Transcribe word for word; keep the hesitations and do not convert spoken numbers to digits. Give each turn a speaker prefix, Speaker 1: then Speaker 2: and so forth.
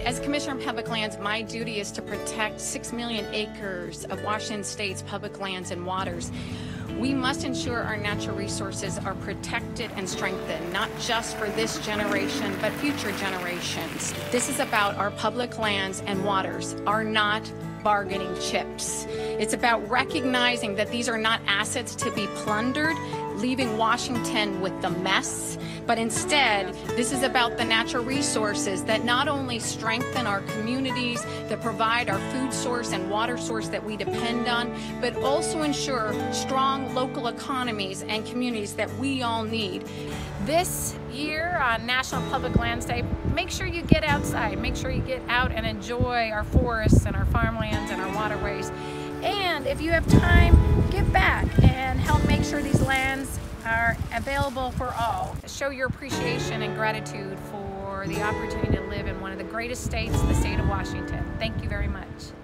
Speaker 1: As Commissioner of Public Lands, my duty is to protect six million acres of Washington State's public lands and waters. We must ensure our natural resources are protected and strengthened, not just for this generation, but future generations. This is about our public lands and waters are not bargaining chips. It's about recognizing that these are not assets to be plundered, leaving Washington with the mess, but instead, this is about the natural resources that not only strengthen our communities, that provide our food source and water source that we depend on, but also ensure strong local economies and communities that we all need.
Speaker 2: This year on National Public Lands Day, make sure you get outside, make sure you get out and enjoy our forests and our farmlands and our waterways. And if you have time, give back and help make sure these lands are available for all. Show your appreciation and gratitude for the opportunity to live in one of the greatest states, the state of Washington. Thank you very much.